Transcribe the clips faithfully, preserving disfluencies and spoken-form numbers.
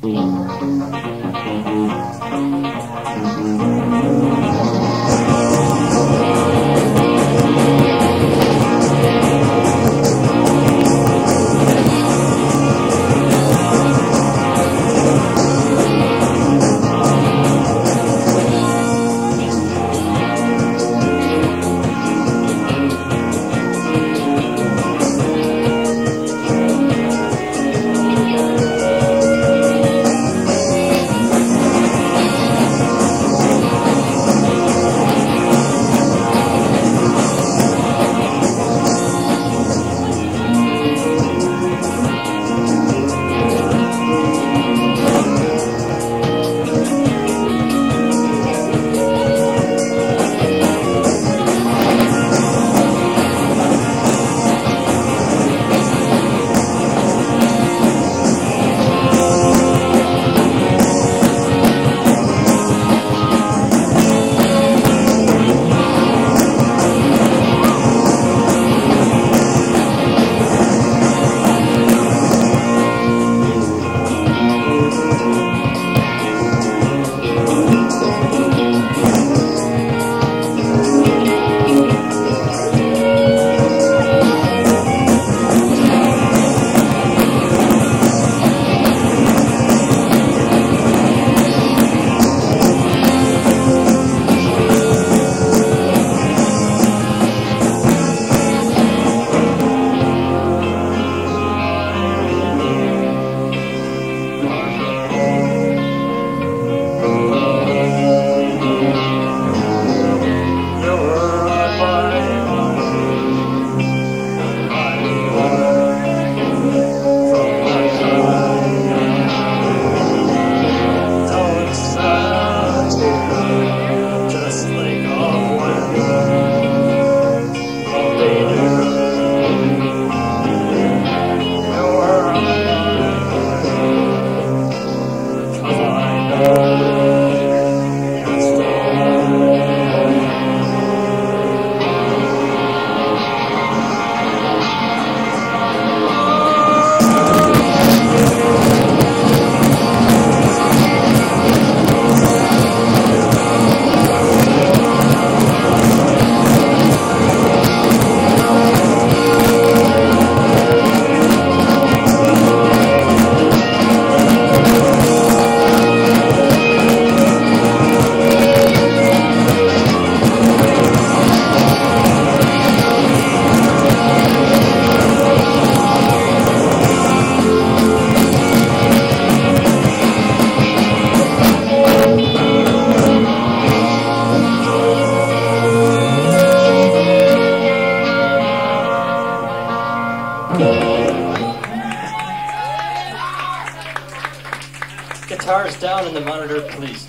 Guitars down in the monitor, please.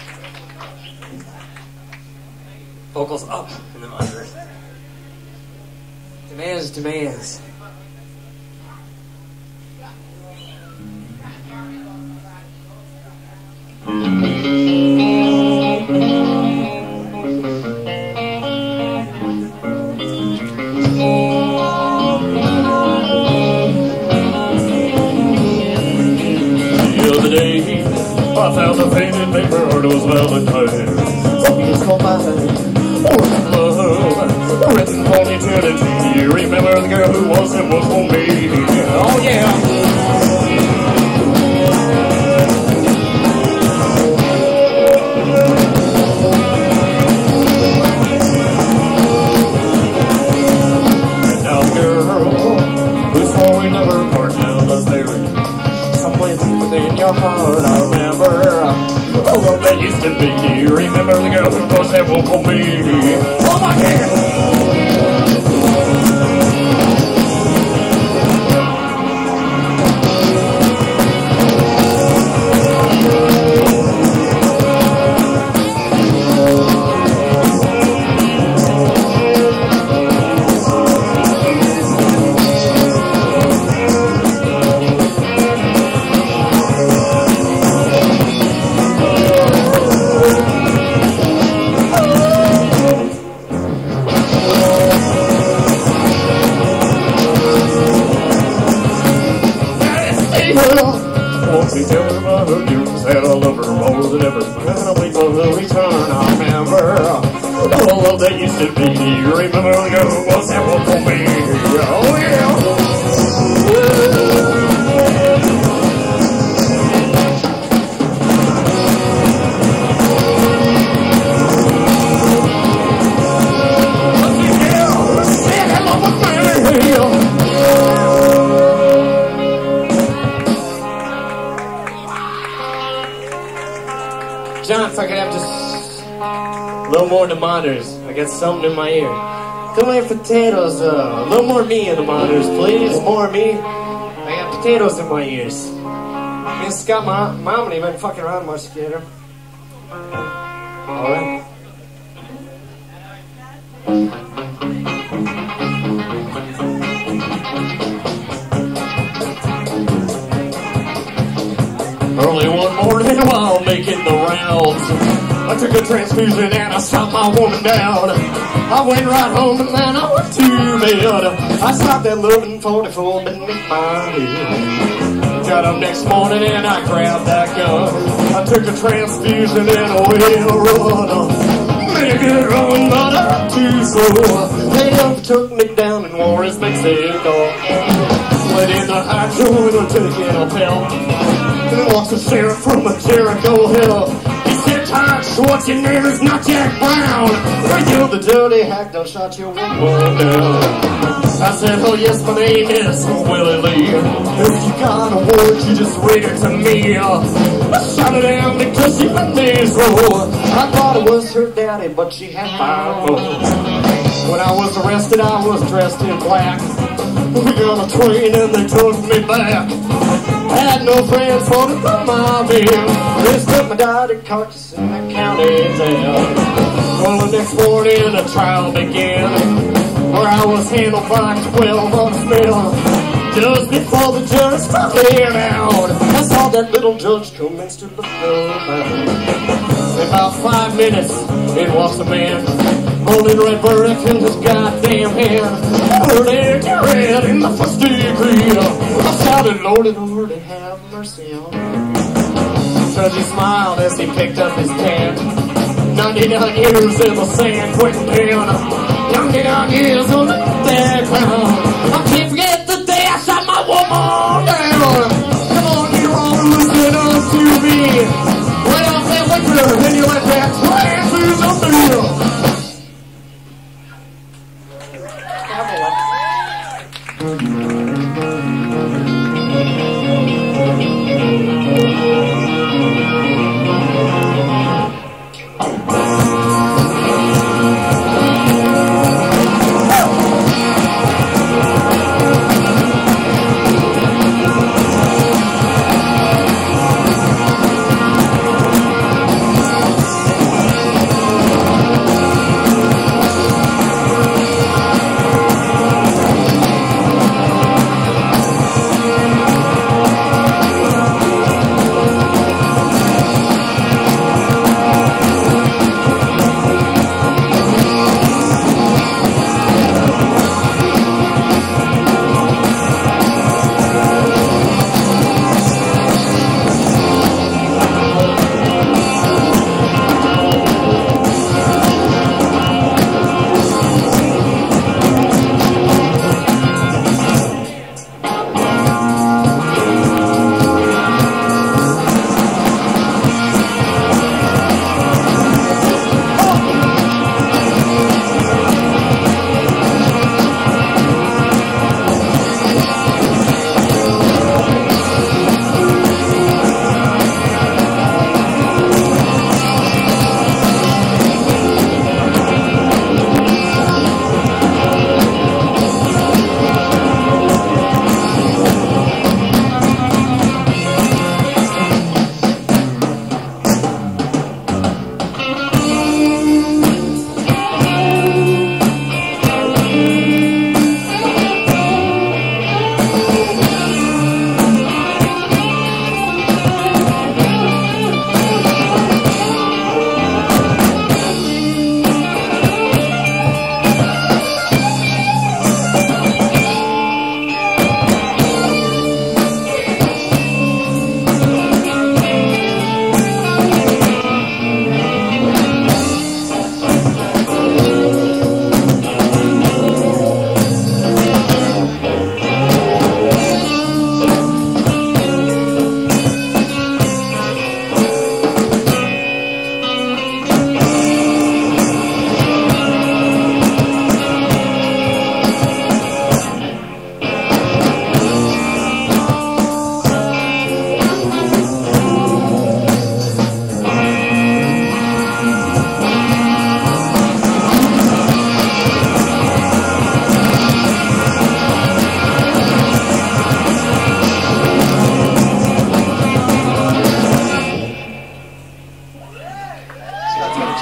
Vocals up in the monitor. Demands, demands. I found a faded paper, it was Valentine. It's called my love, written for eternity. You remember the girl who was and was for me. Oh yeah. And now the girl who swore we never part now lives buried somewhere within your heart. I remember the love that used to be. You remember the girl who was there for me. Oh my God. Oh, perfumes and I love her more than ever. And I wait for the return. I remember all the love that used to be. You remember the girl was that one for me? Oh yeah. John, if I could have just a little more of the monitors. I got something in my ear. Come here, potatoes. Uh, a little more me in the monitors, please. More me. I got potatoes in my ears. Me and Scott, my mom, and he been fucking around much together. All right. Early one morning while making the rounds, I took a transfusion and I shot my woman down. I went right home and then I went to bed. I stopped at eleven forty-four beneath my head. Got up next morning and I grabbed that gun. I took a transfusion and away to run. Made a good run, but I'm too slow. They took me down in Juarez, Mexico. Went in the hydro and taking a pill. And walks the sheriff from a Jericho hill. He said, Todd Schwarzenegger's not Jack Brown. Are you the dirty hack that shot your woman down? I said, oh yes, my name is Willie Lee. If you got a word, you just read it to me. I shot her down because she let me roll. I thought it was her daddy, but she had five more. When I was arrested, I was dressed in black. We got a train and they took me back. I had no friends for to put my bill. They stuck my daddy carcass in the county jail. Well, the next morning a trial began, where I was handled by twelve on smell. Just before the judge started out, I saw that little judge commence to look around. In about five minutes, it was a man holding red verdict in his goddamn hand. Murder, red in the first degree. I shouted, Lordy, Lordy, have mercy on me. Judge, he smiled as he picked up his pen. ninety-nine years in the San Quentin pen. ninety-nine years on the background. I can't forget the day I shot my woman down. Come on, you're all listen up to me. Right off that winter, and you let that trash lose up the hill.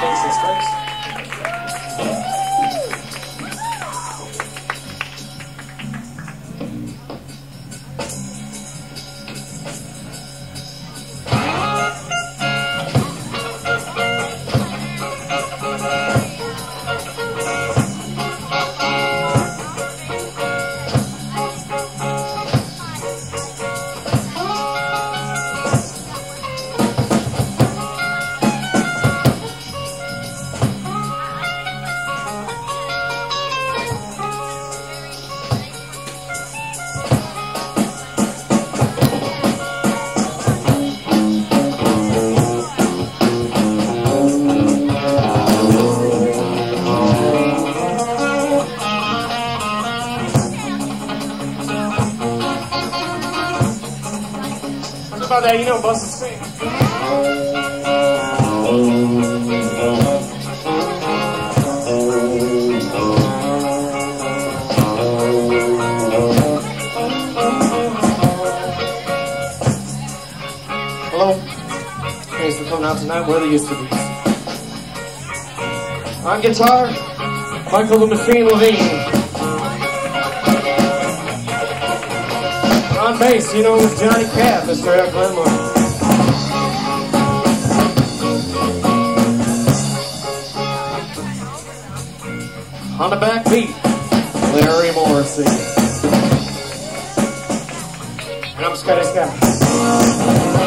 Thanks, and thanks. About that, you know, Bust the Sing. Hello. Thanks for coming out tonight. Where they used to be. On guitar, Michael the Machine Levine. On bass, you know, it was Johnny Catt, Mister F. Glenmore. On the back beat, Larry Morrissey. And I'm Scotty Scott.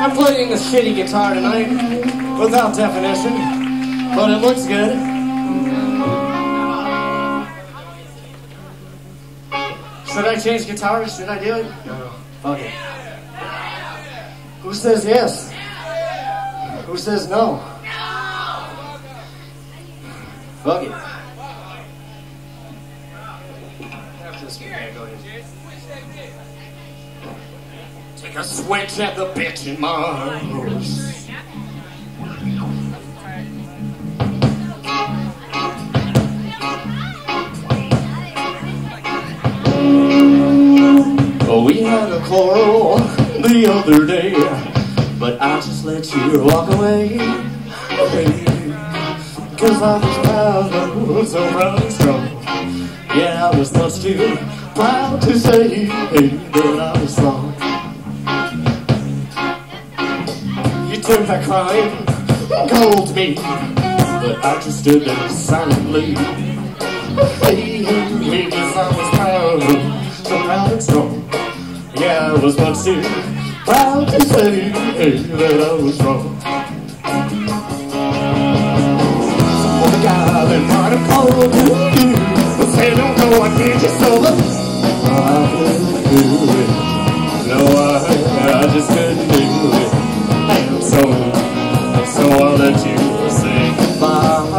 I'm playing a shitty guitar tonight, without definition, but it looks good. Should I change guitars? Should I do it? No. Fuck it. Who says yes? Who says no? Fuck it. Take a switch at the bitch in my horse. Oh, we had a quarrel the other day, but I just let you walk away. Cause I was proud, so proud and strong. Yeah, I was much too proud to say hey, that I was wrong. You turned back crying, cold to me, but I just stood there silently. Hey, hey, cause I was proud, so proud and strong. Yeah, I was much too proud to say hey, that I was wrong. God, and might have called you, but say don't go, I can't just over. I couldn't do it. No, I, I just couldn't do it. And so, so I'll let you say goodbye.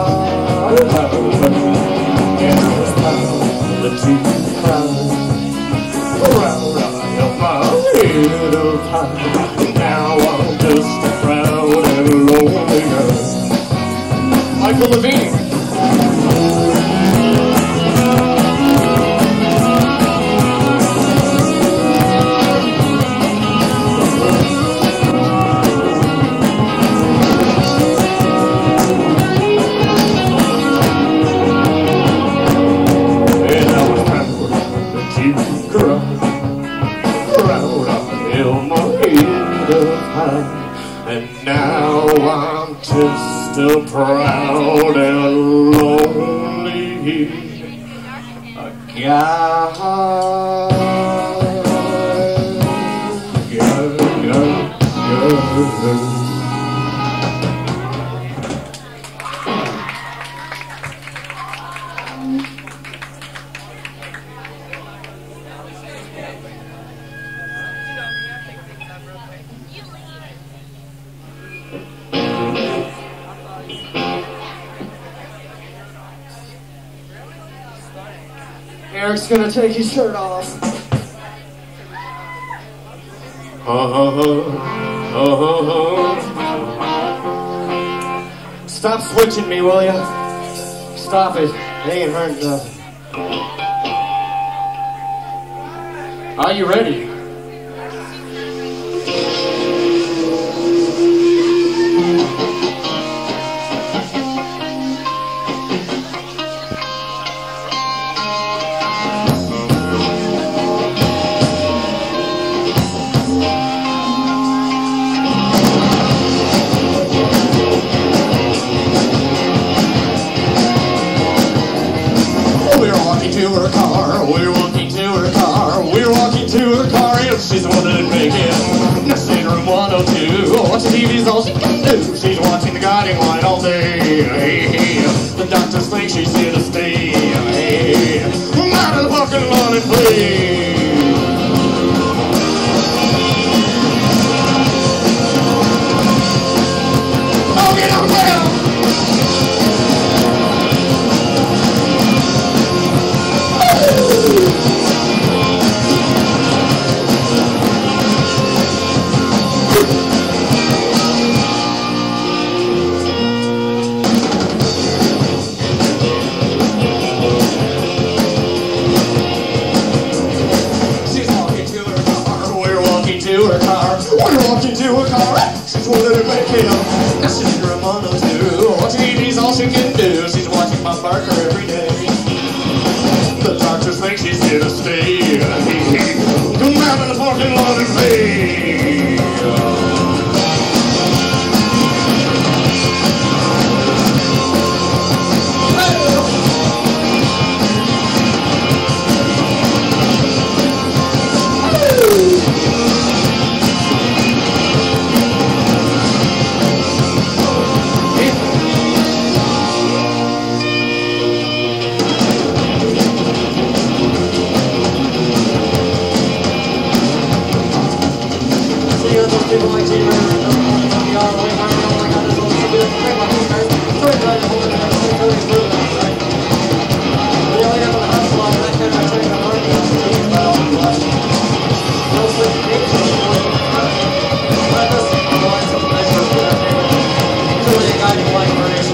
And I was proud that you cried. Proud of my little pie. Now I'm just a proud and lonely girl. Michael Levine. And I was proud that you cried, proud I held my head up high, and now I'm just a proud and lonely guy. Guy, guy, guy. Eric's gonna take his shirt off. Uh-huh, uh-huh. Stop switching me, will ya? Stop it. It ain't hurting nothing. Are you ready? Her car, we're walking to her car, we're walking to her car, and she's the one that make it. Next in room one oh two, watching T V's all she can do. She's watching the guiding light all day. Hey, hey. The doctors think she's here to stay. Hey, I'm out of the fucking lawn and play. Oh, get on down. people like Gene River and the all the way around. Oh my God, there's only somebody that can break my fingers. Sorry, guys, I'm holding it. I'm really moving that right. We only have on the hot spot, and that kind of I tell you the hard one. No sleep, eight, I just want something nice for that neighborhood. He's really a guy who likes variation.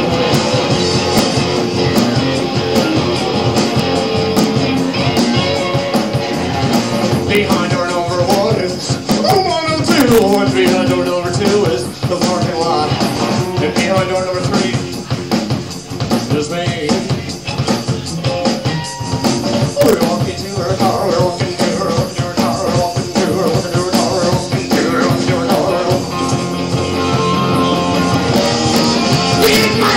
Behind door number one is one and two, and behind door number two is the parking lot, and behind door number three is me. We're walking to her car, we're walking to her, walking to her car, we're walking to her, walking to her car, we're walking to her, walking to her car. Beat my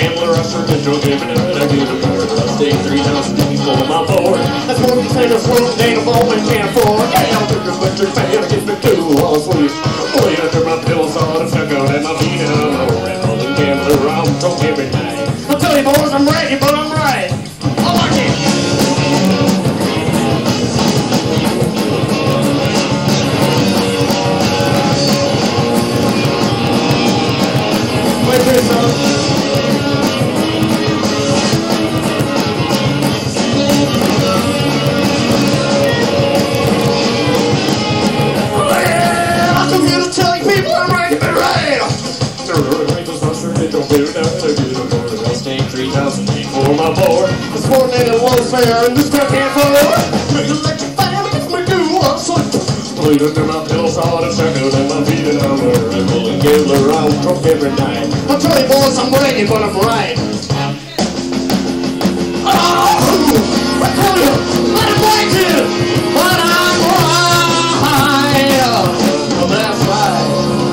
gambler, I sure get drunk every night. I get a beer, I stay three thousand people on my board. That's more than Santa Swing, ain't a ball and can't afford. Yeah, I'll take a electric fan, I get me too, all sweet. Boy, after my pills all the stuck out and my feet on the red rolling gambler, I'm drunk every night. I'll tell you boys, I'm ready, but I'm right. I like it. Wait for this song. three thousand feet for my board. This morning at low fare and this back and forth. Make electric fan, it's my new one. Bleed under my pills, all the sugar and my feet and I'm a rebel and gambler. I'm drunk every night. I'll tell you boys, I'm ready, but I'm right. Oh! I tell you, let him wait you, but I'm right. Well, that's right.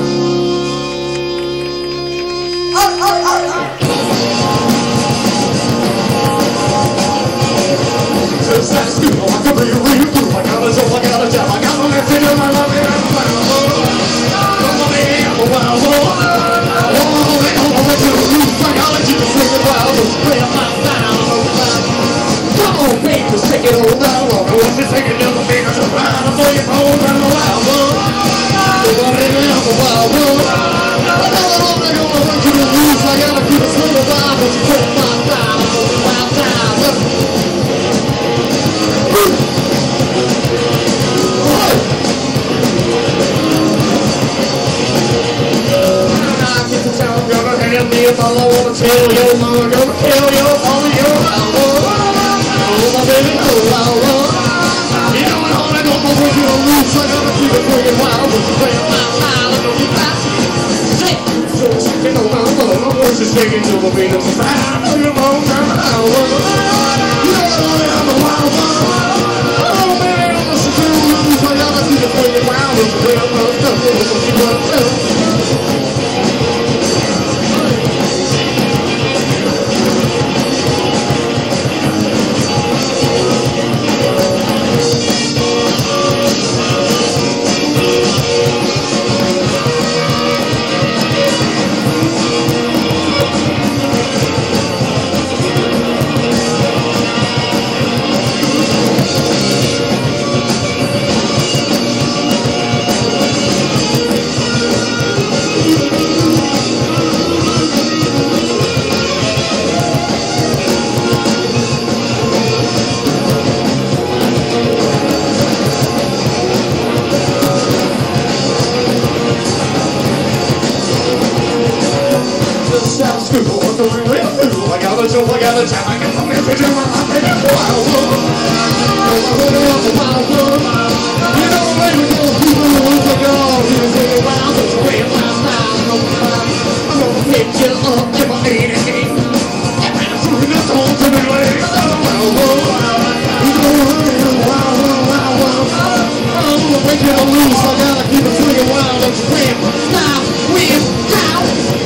Oh, oh, oh, oh. That's good, I can be real through. I got a job, I got a job, I got my message in my love, and I'm wild. I'm a man, I'm a wild boy. Oh, they don't know what to lose. Psychology is swinging wild. Play up my style, I'm a wild. Come on, baby, shake it all down. What's this taking in the fingers around? I'm for your bones, I'm a wild boy. Oh, baby, I'm a wild boy. I know that all they're gonna want you to lose. I gotta keep it swinging wild, but you play my style, I'm a wild style. If I wanna tell your mama, gonna kill your mama, you're wild boy. Oh, my baby, oh, wild boy. You know what, all I don't know what you're gonna lose. I gotta keep it swinging wild, but you play a wild style, I know you fast. Shake, so shaking on my bum. My voice is shaking to my beat, it's fast. I know you're wrong, I'm a wild boy. You know what, I'm a wild boy. Oh, baby, I'm a secure lose. I gotta keep it swinging wild, but you play a wild style, I know you fast. I got a job, I got a job, I got some message in my heart, and I'm a wild boy. I'm a wild boy. You know, baby, those people who want to go, you're singing wild, but you're playing wild style. I'm gonna pick you up, give my eight and eight. And I'm shooting this home to me legs. I'm a wild boy. You know, I'm wild, wild, wild, wild. I'm gonna break you loose, I gotta keep it swinging wild, but you're playing style, win, down.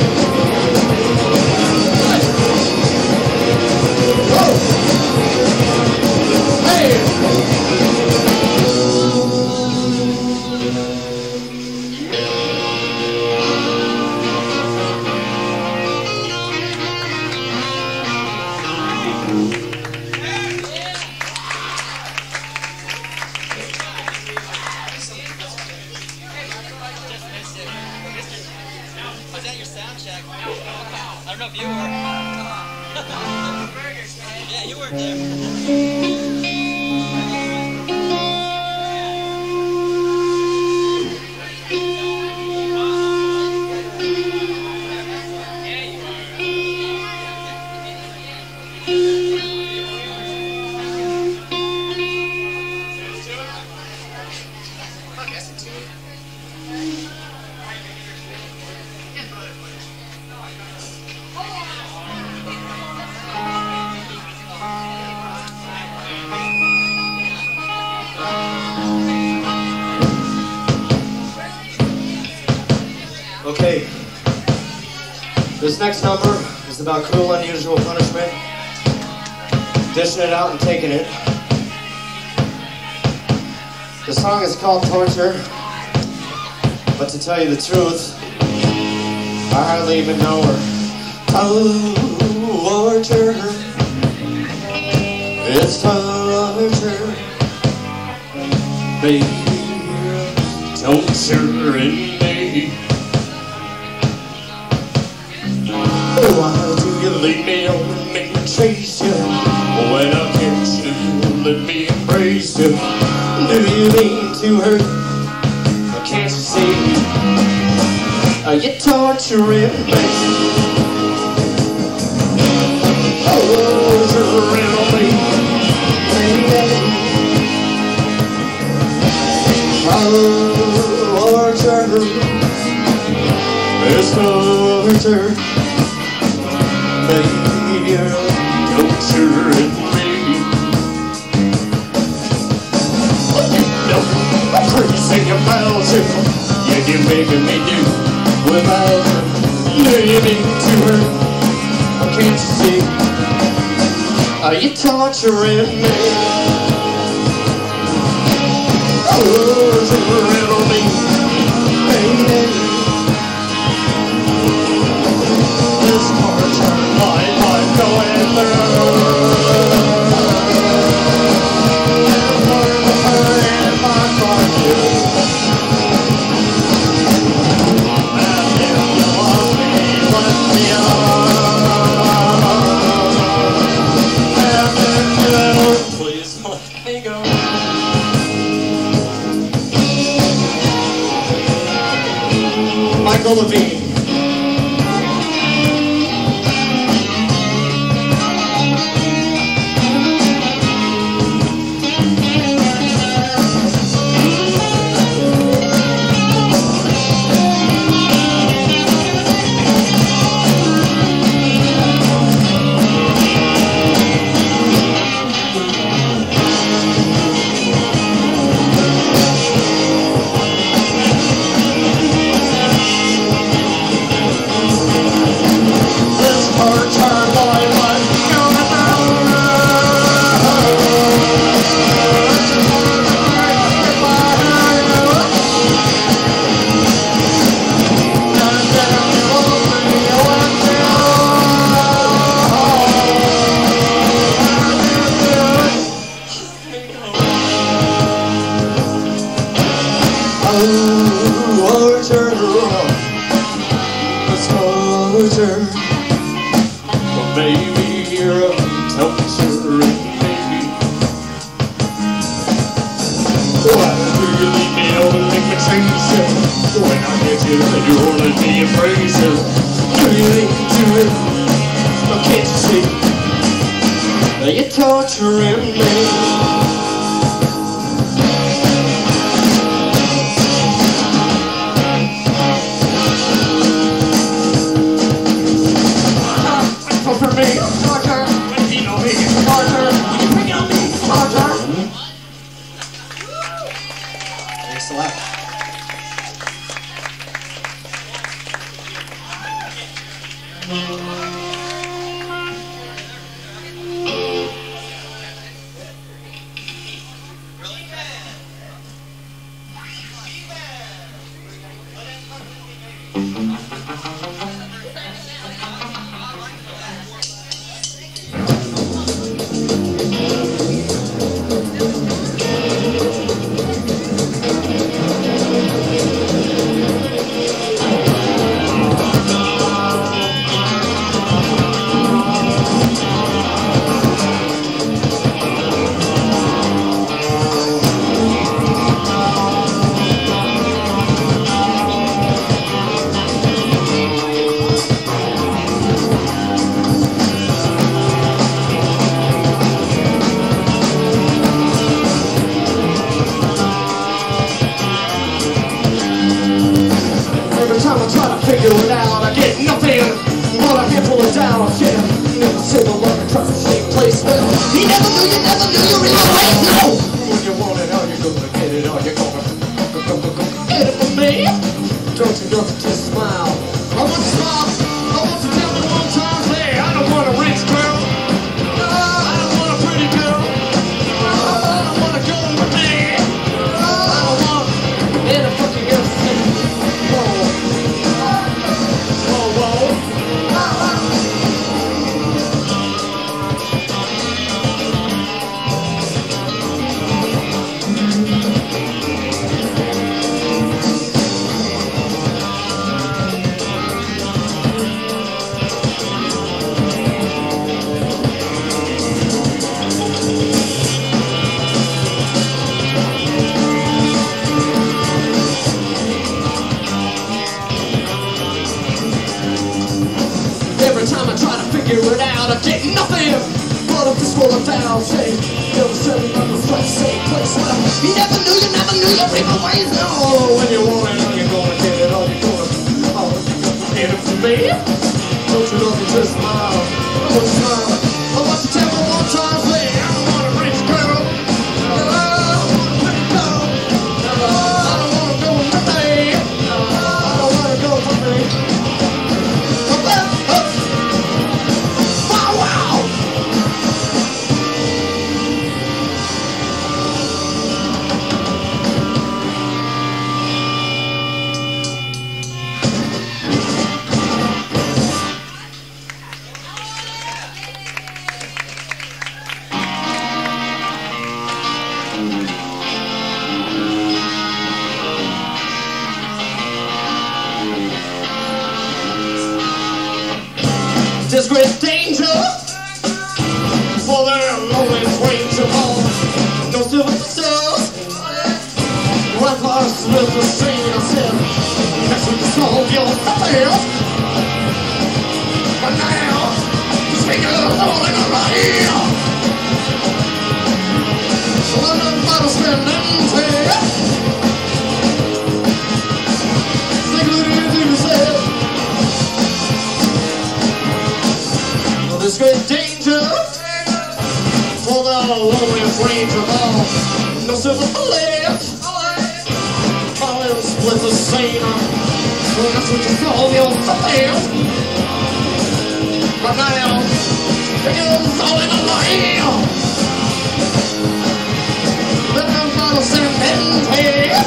Was that your sound check? I don't know if you were. Yeah, you weren't there. Okay, this next number It's about cruel, unusual punishment, dishing it out and taking it. The song is called Torture, but to tell you the truth, I hardly even know her. Torture, it's torture, baby, torturing me. Why do you leave me on and make me chase you? When I catch you, let me embrace you. Do you mean to hurt? Or can't you see? Are you torturing me? Torturing me, baby. Torture, it's torture. Baby, you're torturing me. I'm crazy about you. Yeah, you're making me do without you. Do you mean to hurt? Or can't you see? Are you torturing me? Torturing me, baby. This torture life I'm going through. If I find you, and if you want me, let me on. And if you don't, please let me go. Michael Levine. Torture, torture, baby, you're torturing me. Why do you leave me on and make me chase you? When I get you, then you won't let me embrace you. Do you need to it? Or can't you see? That you're torturing me. Thanks a lot. figure it out. I get nothing. All I get pulling down. Yeah, never say the love across the same place. Well, you never knew, you never knew you really wait. No. When you want it, how you gonna get it? Are you gonna go, go, go, go, get it for me? Don't you know to just smile? I want to smile. I want to tell me one time, hey. out, I get nothing but a fistful of down. Say, never said we never fight, same place. Well, you never knew, you never knew your people ways. No, when you want it, all you're gonna get it, all you're gonna, all you're gonna get it from me. Don't you love me, just smile, don't you smile. I want you to tell me one time, say, I don't wanna reach girl. I don't wanna go, I don't wanna go with nothing. I don't wanna go with nothing. There's great danger for their lonely range of home. No silver pistols, rappers with the string of sin. That's what you solve your affairs. But now, the speakers all in a line. Well, the bottle's spinning clear. Think of it if you said. There's great danger for the loneliest range of all. No silver bullets, all in split the same. That's what you call your affairs. But now, it's all in a line. Let them bottles stand in here.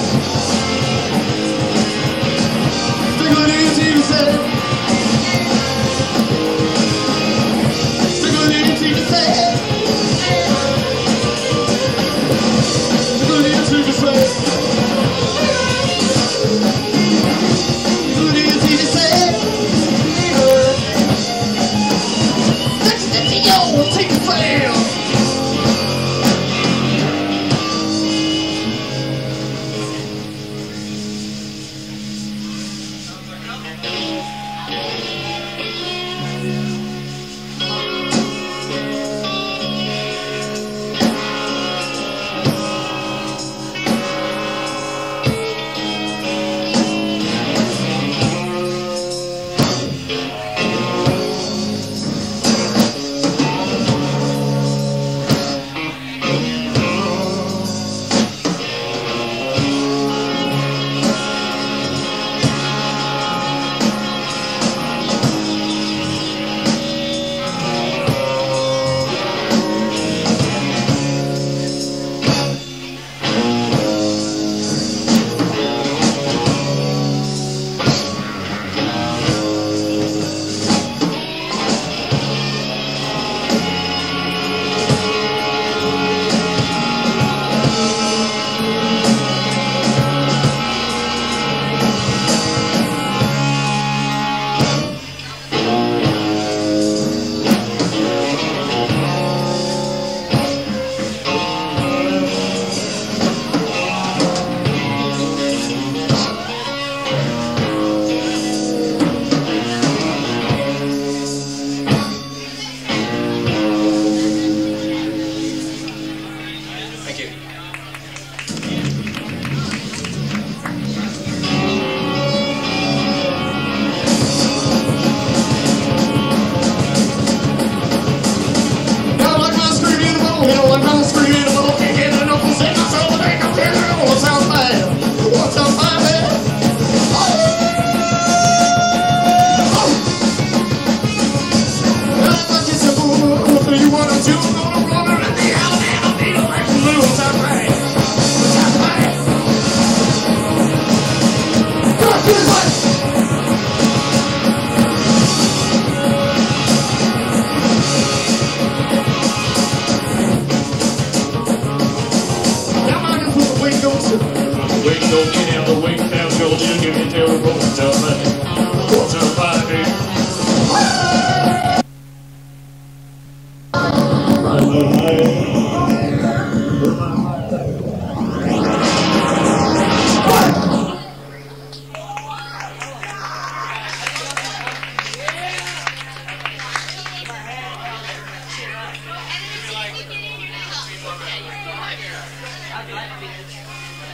Think of it easy to say.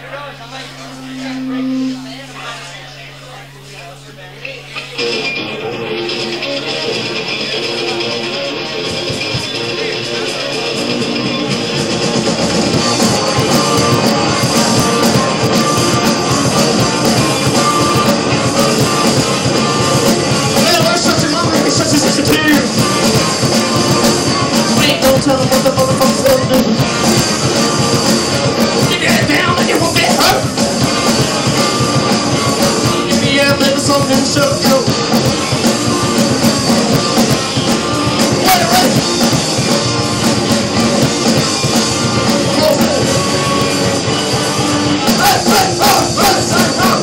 Tell them what the motherfuckers gonna do. You get down and you won't get hurt. If you have let something show you. Wait, wait. Hey, hey, oh, hey, hey, oh.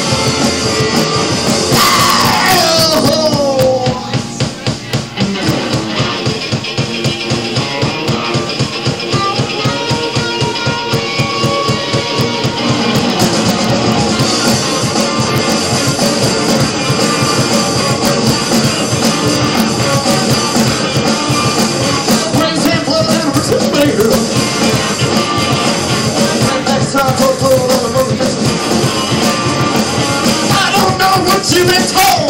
You've been told,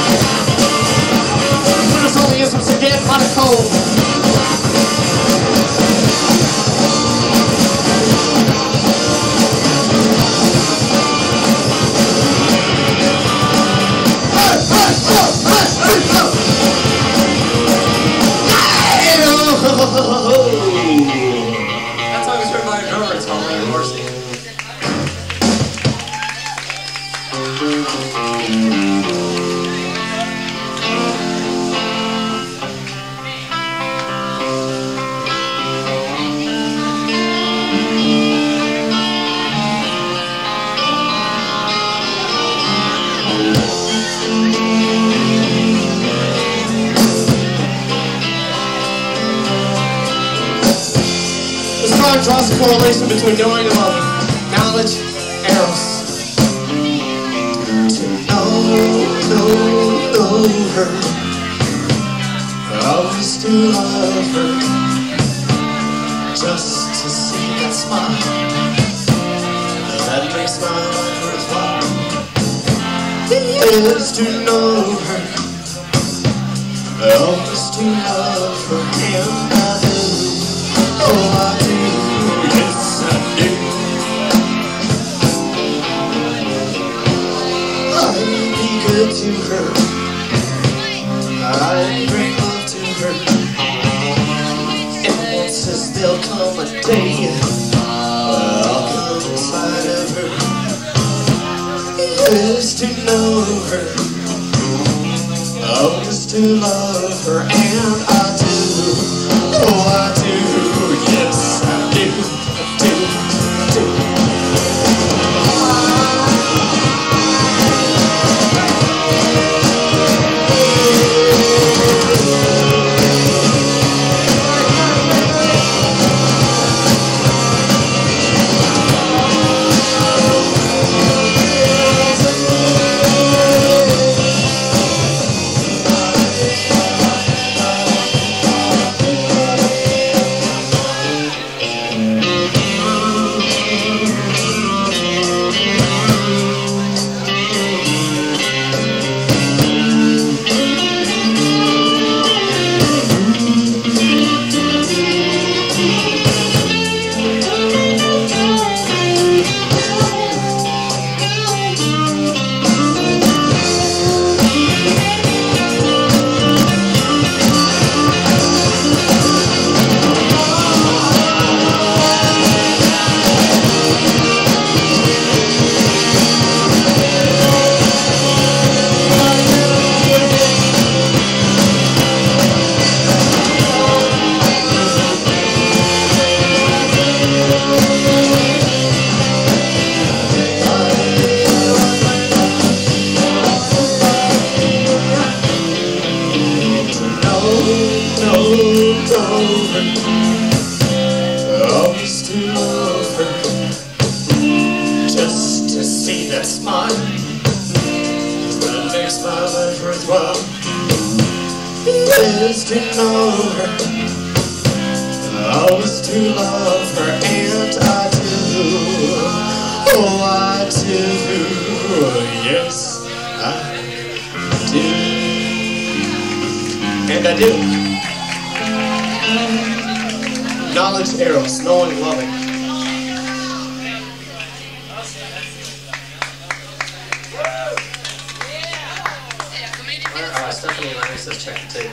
but it's only is once again hot and cold. Hey, hey, oh, hey, hey, oh. That song is written by a drummer. It's called Larry Morrissey. This song draws a correlation between knowing and loving, knowledge and eros. To know, know, know her, always to love her, just to see that smile that makes my life worthwhile. Is to know her, always to love her, and I do. Oh, I do, yes I do. I'd be good to her, I'd bring love to her, and once as there'll come a day, I'll come inside of her. Yes to know her, always to love her, and I do. Oh, I do, yes, I do, do, do. Always to love her, just to see that smile that makes my life worthwhile. Is to know her, always to love her, and I do. Oh, I do. Yes, I do. And I do. Knowledge, Eros, knowing, loving. Uh, Stephanie and I says check the tape.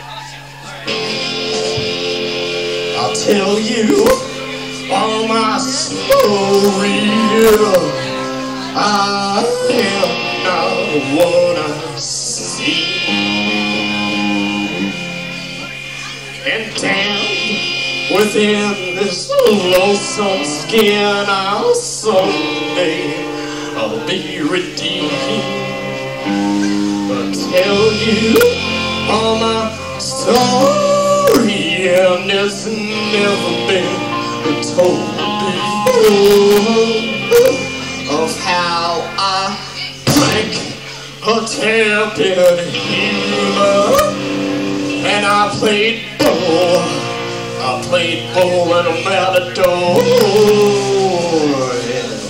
I'll tell you all my story. I am not what I see. And damn, within this lonesome skin, I'll someday I'll be redeemed. But tell you all my story, and it's never been told before, of how I drank a tepid humor, and I played ball, I played ball in a matador. Yeah.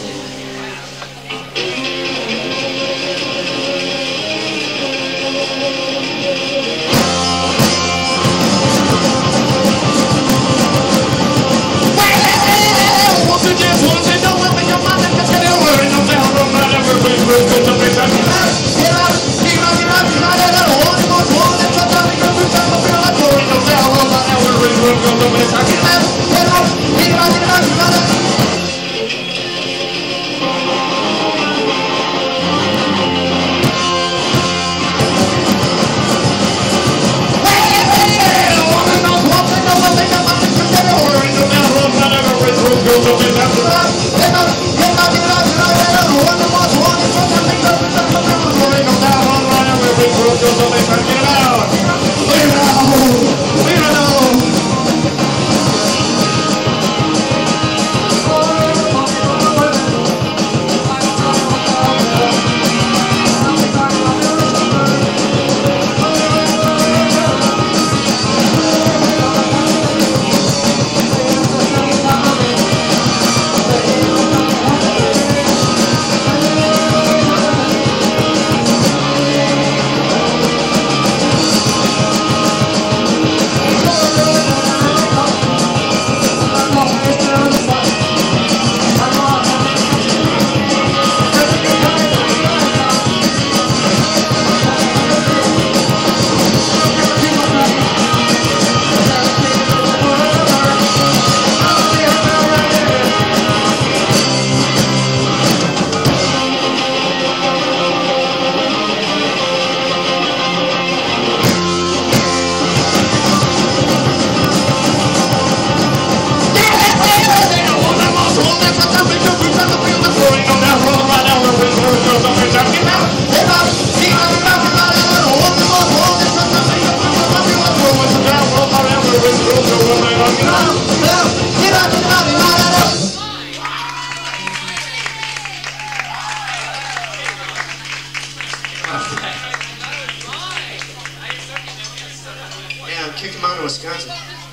Yeah, I'm kicking him out of Wisconsin.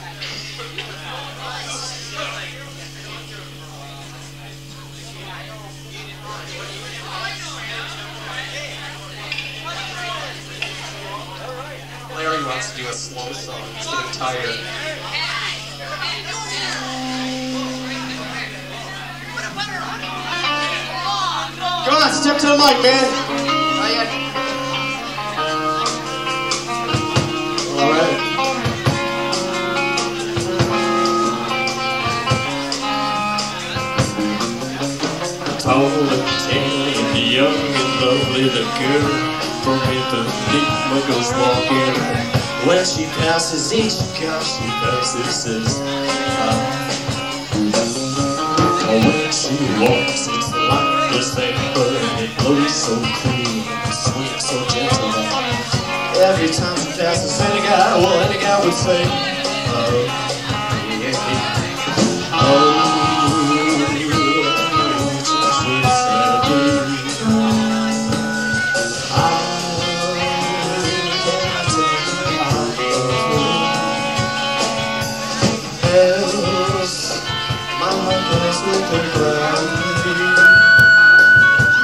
Larry wants to do a slow song. He's getting tired. Go on, step to the mic, man. All right. Tall and tan and young and lovely, the girl from Ipanema goes walking. When she passes each house she passes, says, ah. When she walks, it's like this thing, but it blows so cool, sweet, so gentle. Every time she passes any guy, well, any guy would say, oh, yeah, yeah. Oh.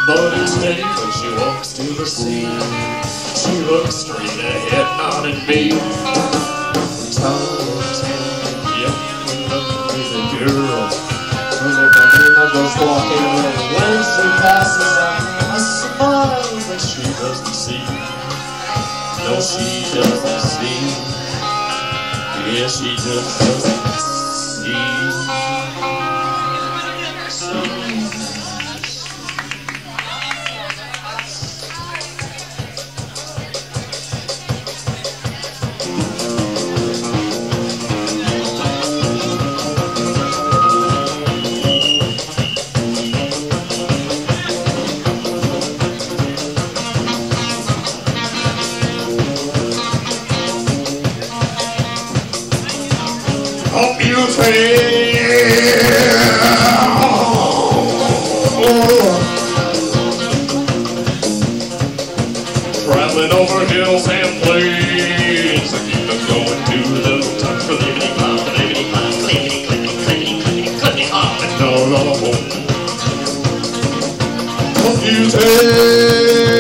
But instead, when she walks to the sea, she looks straight ahead, not at me. Tall and tender, young and lovely, the girl. Everybody goes walking, and when she passes up, I smile, But she doesn't see. No, she doesn't see. Yeah, she just doesn't see. Hope you say, traveling over hills and plains, I keep them going to the top for the cloud, clippity cloud, clippity, clippity, clippity, clippity, clippity, cloud, and no, no, no. Hope you say.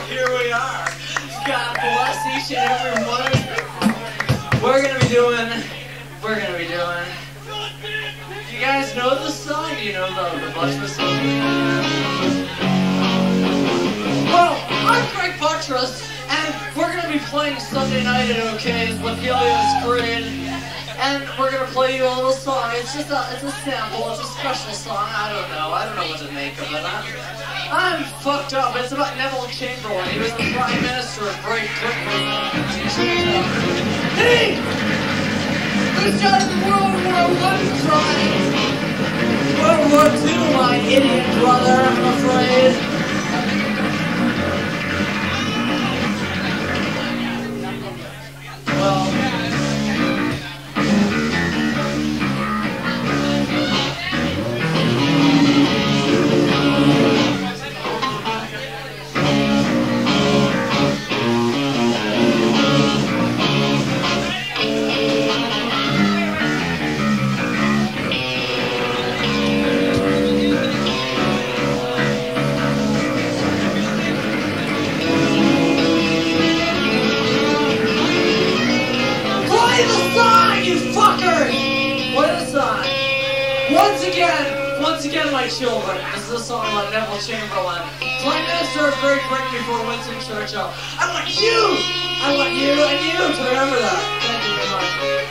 Here we are. God bless each and every one of you. We're gonna be doing, we're gonna be doing. You guys know the song? You know the, the Buttress song? Well, I'm Greg Buttress, and we're gonna be playing Sunday night at O'Kay's with Helios Green. And we're gonna play you a little song. It's just a, it's a sample. It's a special song. I don't know. I don't know what to make of it. I'm, I'm fucked up. It's about Neville Chamberlain. He was the Prime Minister of Great Britain. Hey! Who's got the World War One crying? World War Two, my idiot brother, I'm afraid. Well... Once again, my children, this is a song about Neville Chamberlain, Prime Minister of Great Britain before Winston Churchill. I want you, I want you and you to remember that. Thank you very much.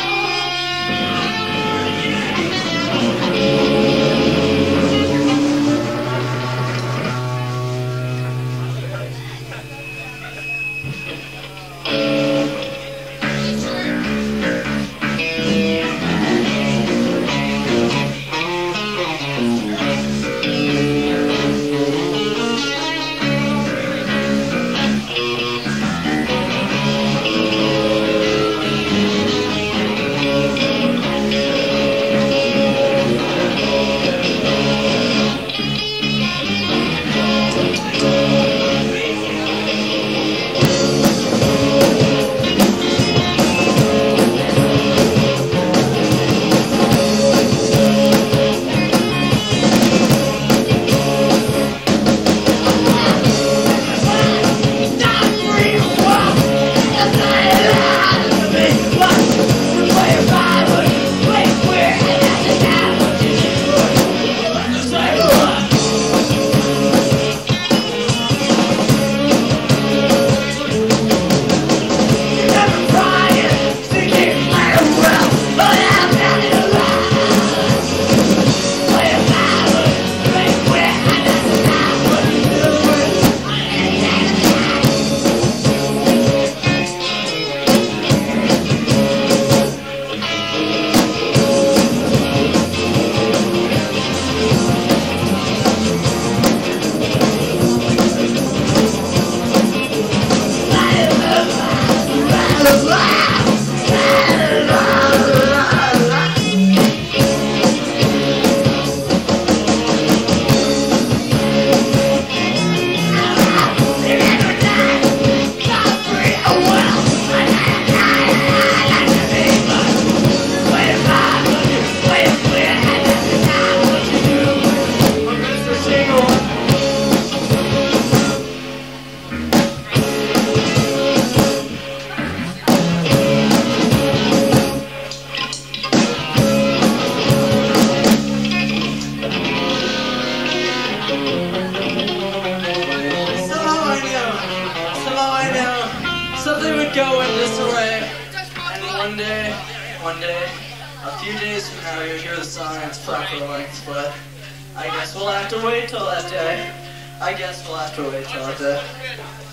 Go in disarray, and one day, one day, a few days from now, you'll hear the song in its proper length, but I guess we'll have to wait till that day. I guess we'll have to wait till that day.